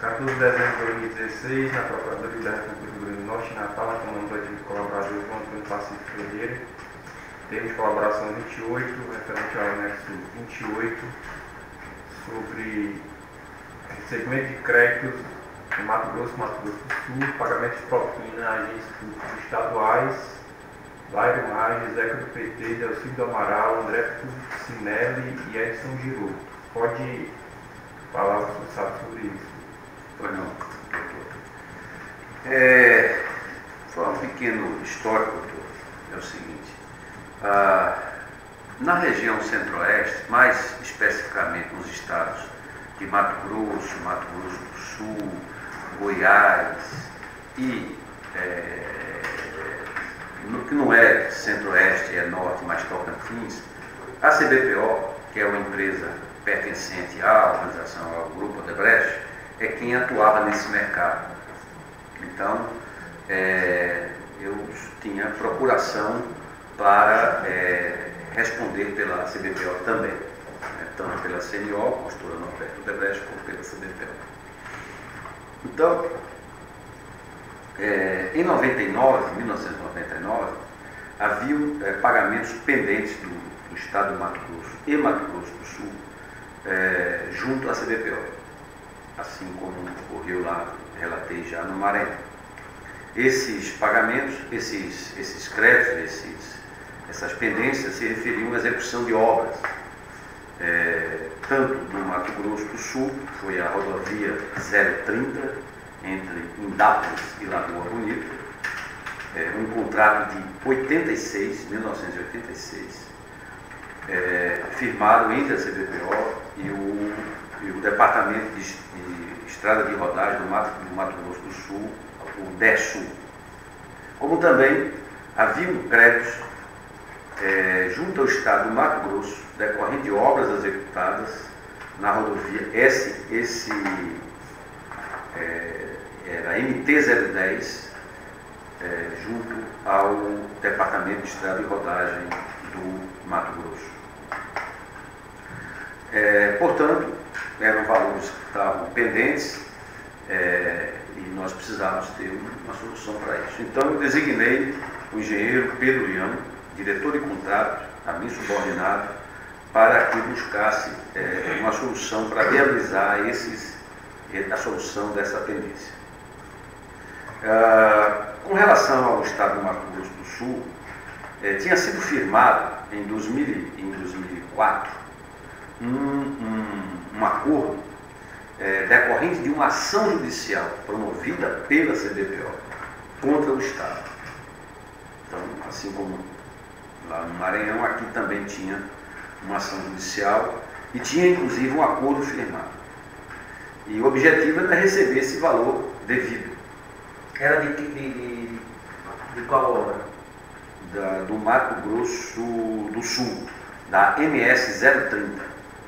14 de dezembro de 2016, na Procuradoria da República do Rio Grande do Norte, Natal, na comando do antigo colaborador João Antônio Pacífico Ferreira, termo de colaboração 28, referente ao anexo 28, sobre recebimento de créditos em Mato Grosso do Sul, pagamento de propina a agentes públicos estaduais, Lairo Maggi, Zeca do PT, Delcídio do Amaral, André Cinelli e Edson Giroux. Pode falar o que você sabe sobre isso? Pois não. Foi um pequeno histórico, doutor. É o seguinte, na região centro-oeste, mais especificamente nos estados de Mato Grosso do Sul, Goiás e no que não é centro-oeste, é norte, mas Tocantins, a CBPO, que é uma empresa pertencente à organização, ao Grupo Odebrecht, é quem atuava nesse mercado. Então, eu tinha procuração para responder pela CBPO também, tanto pela CNO, Construtora Norberto Odebrecht, como pela CBPO. Então, em 1999, havia pagamentos pendentes do Estado de Mato Grosso e Mato Grosso do Sul junto à CBPO, assim como ocorreu lá, relatei já no Maranhão. Esses pagamentos, esses créditos, essas pendências se referiam à execução de obras, tanto no Mato Grosso do Sul, foi a rodovia 030, entre Indápolis e Lagoa Bonita, um contrato de 1986, firmado entre a CBPO e o Departamento de Estrada de Rodagem do Mato Grosso do Sul, o DESUL. Como também haviam créditos junto ao Estado do Mato Grosso, decorrente de obras executadas na rodovia era MT-010, junto ao Departamento de Estrada de Rodagem do Mato Grosso. Portanto, eram valores que estavam pendentes e nós precisávamos ter uma solução para isso. Então, eu designei o engenheiro Pedro Liano, diretor de contrato, a mim subordinado, para que buscasse uma solução para viabilizar a solução dessa pendência. Com relação ao Estado do Mato Grosso do Sul, tinha sido firmado em 2004 um acordo decorrente de uma ação judicial promovida pela CBPO contra o Estado. Então, assim como lá no Maranhão, aqui também tinha uma ação judicial e tinha inclusive um acordo firmado. E o objetivo era receber esse valor devido. Era de qual obra? Do Mato Grosso do Sul, da MS 030.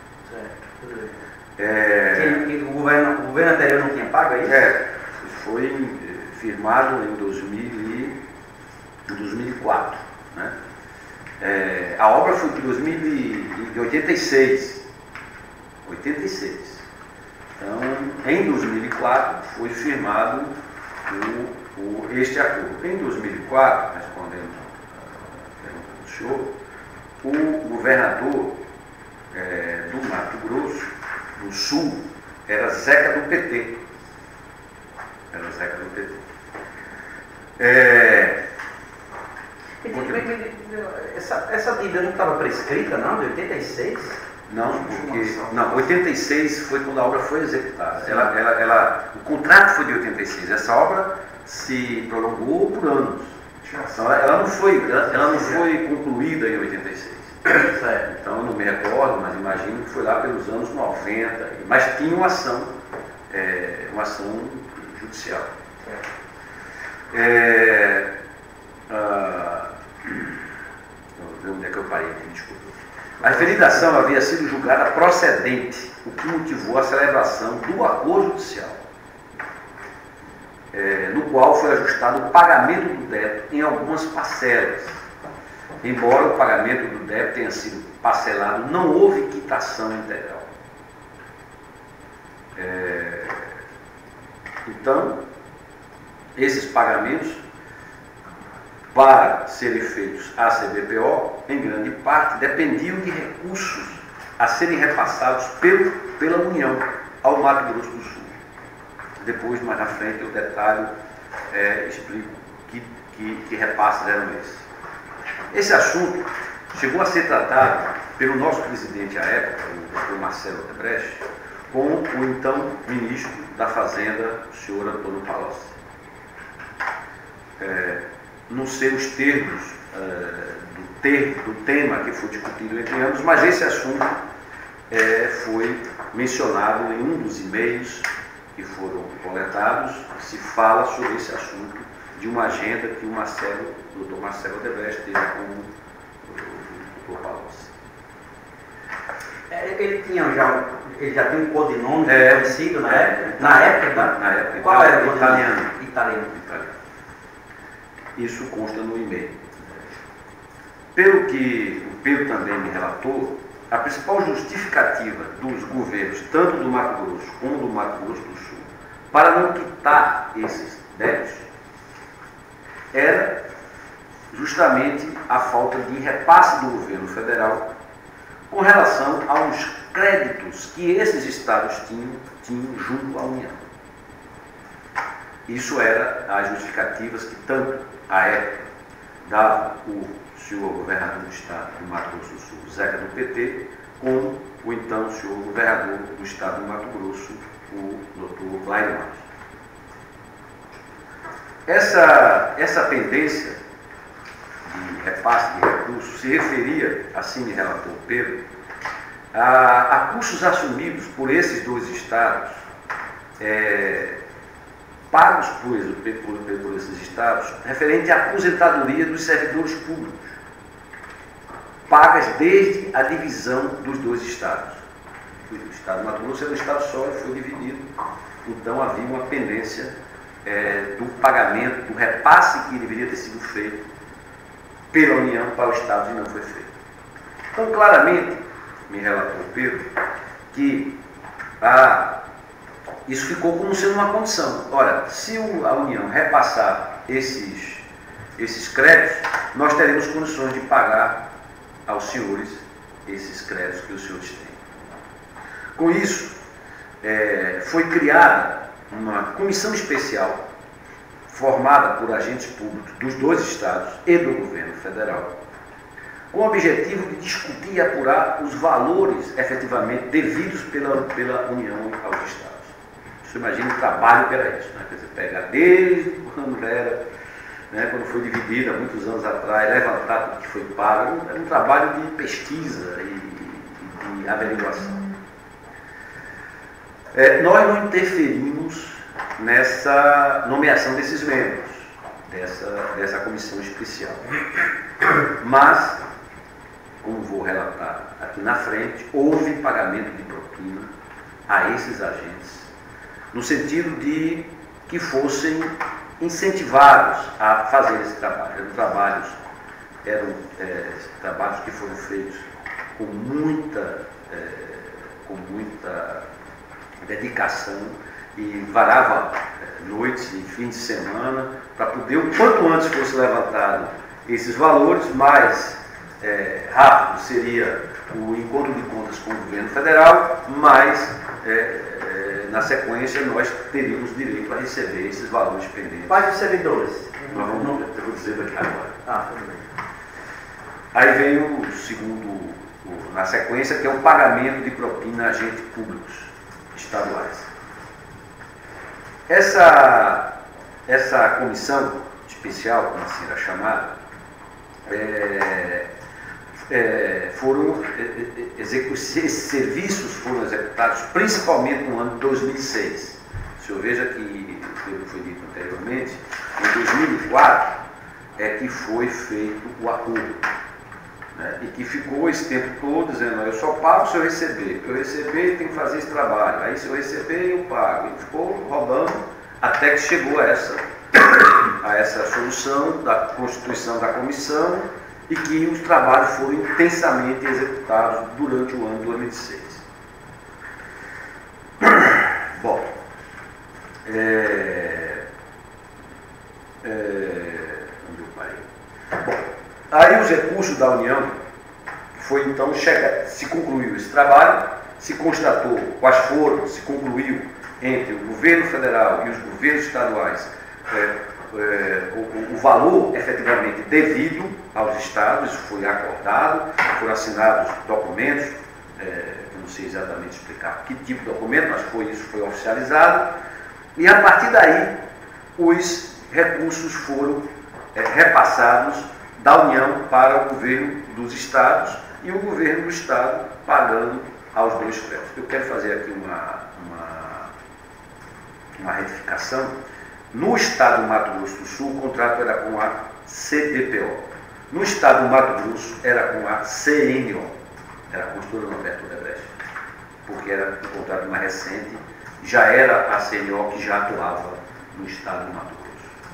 O governo anterior não tinha pago, é isso? Foi firmado em 2004. Né? A obra foi de 86. Então, em 2004 foi firmado este acordo. Em 2004, respondendo a pergunta do senhor, o governador do Mato Grosso do Sul era Zeca do PT. Essa dívida não estava prescrita, não? De 86? Não, porque 86 foi quando a obra foi executada. O contrato foi de 86. Essa obra se prolongou por anos. Então, ela não foi concluída em 86. Certo. Então, eu não me recordo, mas imagino que foi lá pelos anos 90. Mas tinha uma ação judicial. Onde é que eu parei aqui? Desculpa. A referida ação havia sido julgada procedente, o que motivou a celebração do acordo judicial, no qual foi ajustado o pagamento do débito em algumas parcelas. Embora o pagamento do débito tenha sido parcelado, não houve quitação integral. Então, esses pagamentos, para serem feitos à CBPO, em grande parte, dependiam de recursos a serem repassados pela União ao Mato Grosso do Sul. Depois, mais na frente, eu detalho, explico que repasses eram esses. Esse assunto chegou a ser tratado pelo nosso presidente à época, o Dr. Marcelo Odebrecht, com o então ministro da Fazenda, o senhor Antônio Palocci. Não sei os termos do tema que foi discutido entre ambos, mas esse assunto foi mencionado em um dos e-mails que foram coletados. Se fala sobre esse assunto de uma agenda que o Dr. Marcelo Odebrecht teve com o Dr. Palocci. Ele já tem um codinome conhecido na época? Na época. Qual era o codinome? Italiano. Isso consta no e-mail. Pelo que o Pedro também me relatou, a principal justificativa dos governos, tanto do Mato Grosso como do Mato Grosso do Sul, para não quitar esses débitos, era justamente a falta de repasse do governo federal com relação aos créditos que esses estados tinham junto à União. Isso era as justificativas que tanto à época dava o senhor governador do estado do Mato Grosso do Sul, Zeca do PT, como o então senhor governador do estado do Mato Grosso, o Dr. Cláudio Marques. Essa pendência de repasse de recursos se referia, assim me relatou Pedro, a custos assumidos por esses dois estados, pagos por esses estados, referente à aposentadoria dos servidores públicos, pagas desde a divisão dos dois estados. O estado do Mato Grosso era um estado só e foi dividido, então havia uma pendência do pagamento, do repasse que deveria ter sido feito pela União para o estado e não foi feito. Então, claramente, me relatou Pedro, que isso ficou como sendo uma condição. Ora, se a União repassar esses créditos, nós teremos condições de pagar aos senhores esses créditos que os senhores têm. Com isso, foi criada uma comissão especial formada por agentes públicos dos dois estados e do governo federal, com o objetivo de discutir e apurar os valores efetivamente devidos pela União aos estados. Você imagina o trabalho que era isso, né? Quer dizer, pegar desde quando era, quando foi dividida, há muitos anos atrás, levantar tudo que foi pago, era um trabalho de pesquisa e de averiguação. Nós não interferimos nessa nomeação desses membros, dessa comissão especial. Mas, como vou relatar aqui na frente, houve pagamento de propina a esses agentes, no sentido de que fossem incentivados a fazer esse trabalho. Eram trabalhos que foram feitos com muita dedicação e varava noites e fins de semana para poder, o quanto antes fosse levantado esses valores, mais rápido seria o encontro de contas com o governo federal, mas na sequência nós teríamos direito a receber esses valores pendentes. Quais os servidores? Eu vou dizer daqui agora. Tudo bem. Aí vem o segundo, na sequência, que é o pagamento de propina a agentes públicos estaduais. Essa comissão especial, como assim era chamada, esses serviços foram executados principalmente no ano de 2006. O senhor veja que, pelo que foi dito anteriormente, em 2004 é que foi feito o acordo, né? E que ficou esse tempo todo dizendo, eu só pago se eu receber. Eu receber, tem que fazer esse trabalho. Aí se eu receber, eu pago. E ficou rodando até que chegou a essa solução da constituição da comissão e que os trabalhos foram intensamente executados durante o ano de 2006. Bom, recurso da União foi então se concluiu esse trabalho, se constatou quais foram, se concluiu entre o governo federal e os governos estaduais o valor efetivamente devido aos estados, isso foi acordado, foram assinados documentos, eu não sei exatamente explicar que tipo de documento, mas isso foi oficializado, e a partir daí os recursos foram repassados da União para o governo dos estados e o governo do estado pagando aos dois créditos. Eu quero fazer aqui uma retificação. No estado do Mato Grosso do Sul, o contrato era com a CBPO. No estado do Mato Grosso, era com a CNO, era a Construtora Norberto Odebrecht, porque era um contrato mais recente, já era a CNO que já atuava no estado do Mato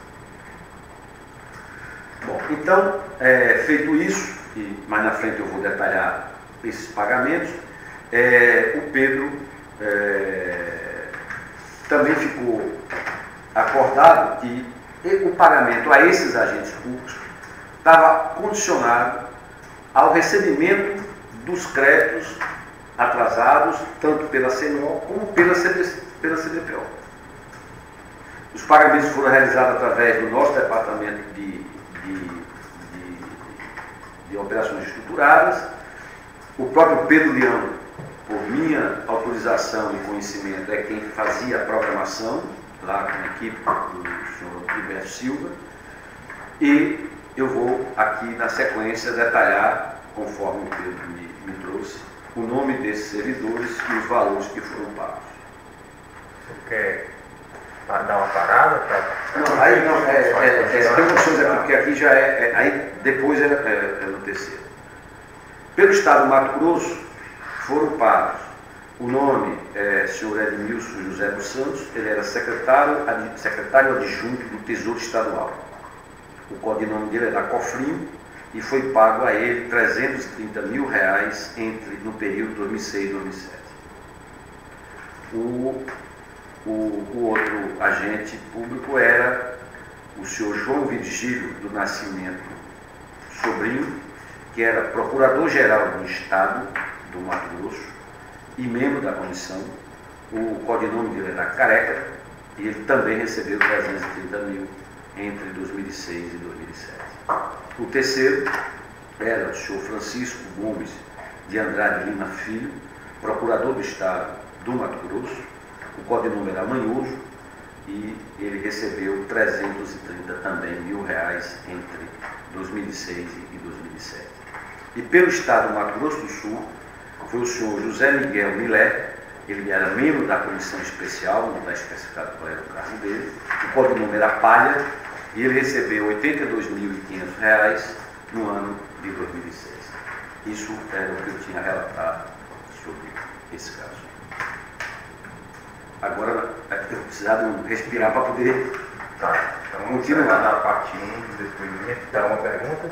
Grosso. Bom, então, feito isso, e mais na frente eu vou detalhar esses pagamentos, o Pedro também ficou acordado que o pagamento a esses agentes públicos estava condicionado ao recebimento dos créditos atrasados, tanto pela CNO como pela CBPO. Os pagamentos foram realizados através do nosso departamento de operações estruturadas. O próprio Pedro Leão, por minha autorização e conhecimento, é quem fazia a programação, lá com a equipe do senhor Gilberto Silva, e eu vou aqui na sequência detalhar, conforme o Pedro me trouxe, o nome desses servidores e os valores que foram pagos. Você quer dar uma parada? Não, aí não, tem opções aqui, porque aqui já aí depois é no terceiro. Pelo Estado do Mato Grosso, foram pagos. O nome é senhor Edmilson José dos Santos, ele era secretário adjunto do Tesouro Estadual. O codinome dele era Cofrinho e foi pago a ele R$330 mil no período 2006 e 2007. O outro agente público era o senhor João Virgílio do Nascimento Sobrinho, que era procurador-geral do Estado do Mato Grosso e membro da comissão. O codinome dele era Careca e ele também recebeu 330 mil entre 2006 e 2007. O terceiro era o senhor Francisco Gomes de Andrade Lima Filho, procurador do Estado do Mato Grosso. O codinome era Manhoso e ele recebeu 330 também mil entre 2006 e 2007. E pelo Estado do Mato Grosso do Sul, foi o senhor José Miguel Milé, ele era membro da comissão especial, não está especificado qual era o cargo dele, o codinome era Palha, e ele recebeu R$ 82.500 no ano de 2006. Isso era o que eu tinha relatado sobre esse caso. Agora, eu precisava respirar para poder continuar. Na parte 1 do depoimento, dá uma pergunta?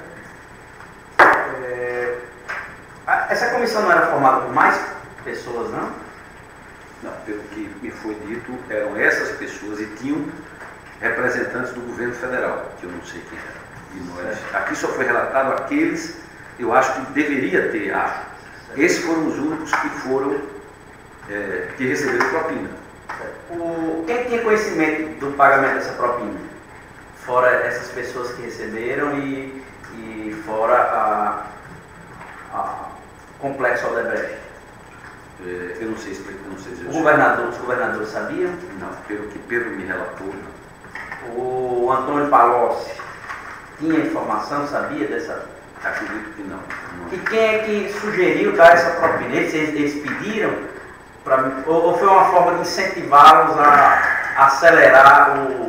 Essa comissão não era formada por mais pessoas, não? Não, pelo que me foi dito, eram essas pessoas e tinham representantes do governo federal, que eu não sei quem era. E nós, aqui só foi relatado aqueles, eu acho que deveria ter, acho. Esses foram os únicos que foram, que receberam propina. Quem tinha conhecimento do pagamento dessa propina? Fora essas pessoas que receberam e fora a Complexo Odebrecht. Eu não sei explicar, não sei dizer. Os governadores sabiam? Não, pelo que Pedro me relatou, não. O Antônio Palocci tinha informação, sabia dessa? Acredito que não. E quem é que sugeriu dar essa propina? Eles pediram? Ou foi uma forma de incentivá-los a acelerar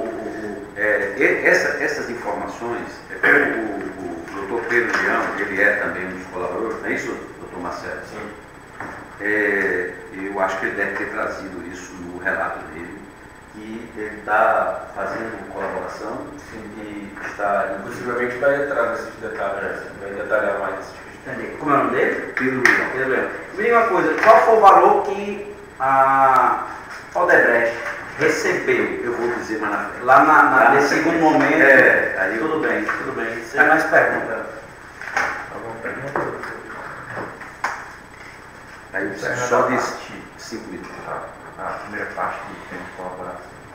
essas informações, o doutor Pedro Leão, ele é também um dos colaboradores, não é isso, doutor Marcelo? Sim. Eu acho que ele deve ter trazido isso no relato dele, e ele está fazendo colaboração. Sim. E está, inclusive, vai entrar nesses detalhes, vai detalhar mais esses questões. Entendi. Como é o nome dele? Pedro Leão. Pedro Leão. Me diga uma coisa, qual foi o valor que a Odebrecht recebeu? Eu vou dizer mais na frente. Lá nesse segundo momento. Aí tudo bem. Sem mais perguntas. Só de 5 minutos. A primeira parte do tempo de colaboração.